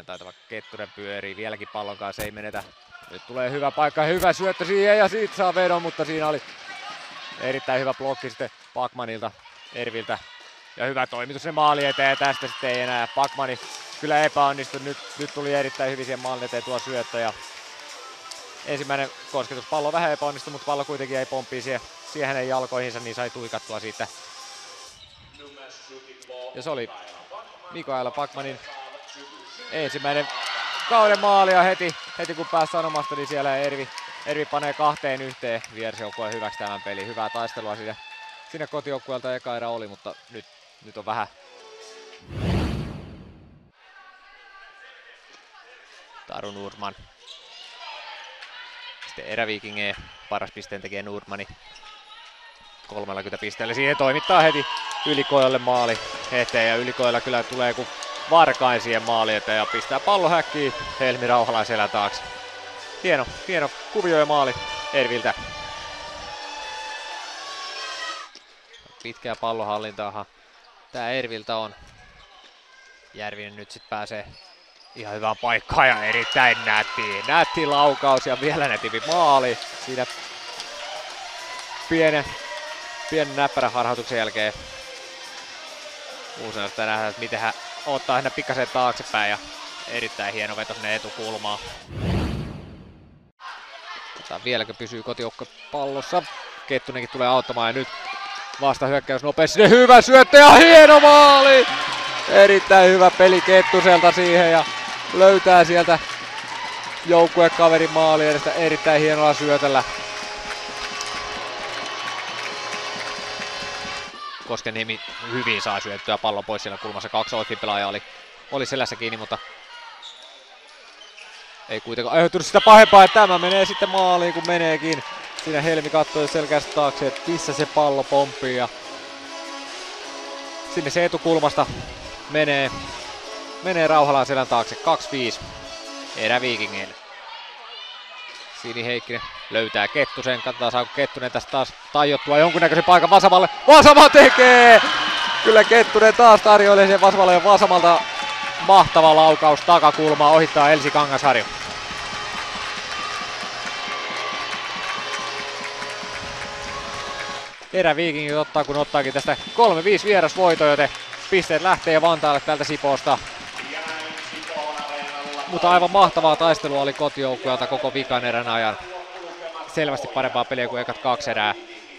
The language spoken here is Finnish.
taitava Kettunen pyörii vieläkin pallon kanssa, ei menetä. Nyt tulee hyvä paikka, hyvä syöttö siihen ja siitä saa vedon, mutta siinä oli erittäin hyvä blokki sitten Backmanilta, Erviltä. Ja hyvä toimitus se maali eteen ja tästä sitten ei enää. Backmani kyllä epäonnistui, nyt tuli erittäin hyvin siihen maalin eteen tuo syöttö. Ja ensimmäinen kosketuspallo vähän epäonnistui, mutta pallo kuitenkin jäi pomppiin siihen hänen jalkoihinsa, niin sai tuikattua siitä. Ja se oli Mikaela Backmanin ensimmäinen kauden maali ja heti kun pääsi sanomasta, niin siellä Ervi panee 2-1 vierasjoukkueen hyväksi tämän pelin. Hyvää taistelua siinä kotijoukkueelta eka erä oli, mutta nyt on vähän. Taru Nordman. Sitten eräviikingeen paras pisteen tekee Nordmani 30 pisteellä. Siihen toimittaa heti Ylikojalle maali eteen ja Ylikoilla kyllä tulee kun varkain siihen maali eteen ja pistää pallon häkkiin Helmi Rauhalan selän taakse. Hieno kuvio ja maali Erviltä. Pitkää pallonhallintaahan tää Erviltä on. Järvinen nyt sit pääsee ihan hyvään paikkaan ja erittäin nätti laukaus ja vielä nätimpi maali. Siinä pienen näppärän harhautuksen jälkeen uusina sitä nähdään, että miten hän ottaa hänen pikkasen taaksepäin ja erittäin hieno veto sinne etukulmaan. Vieläkö pysyy kotijoukko pallossa. Kettunenkin tulee auttamaan ja nyt vastahyökkäys nopeasti. Hyvä syöttö ja hieno maali! Erittäin hyvä peli Kettuselta siihen ja löytää sieltä joukkuekaverin maali edestä erittäin hienolla syötöllä. Koskenniemi hyvin saa syöttyä pallon pois siellä kulmassa. 2 Oifin-pelaajaa oli selässä kiinni, mutta ei kuitenkaan aiheutunut sitä pahempaa, että tämä menee sitten maaliin kun meneekin. Siinä Helmi katsoi selkeästi taakse, että missä se pallo pomppii ja sinne se etukulmasta menee Rauhalan selän taakse. 2-5 eräviikingeille. Sini Heikkinen löytää Kettusen. Katsotaan saako Kettunen tästä taas tajottua jonkunnäköisen paikan Vasamalle. Vasama tekee! Kyllä Kettunen taas tarjoilee sen Vasamalle ja Vasamalta mahtava laukaus takakulmaa ohittaa Elsi Kangasharju. Eräviikingit ottaa kun ottaakin tästä 3-5 vierasvoito, joten pisteet lähtee Vantaalle tältä Sipoosta. Mutta aivan mahtavaa taistelua oli kotijoukkueelta koko vikan erän ajan. Selvästi parempaa peliä kuin ekat 2 erää.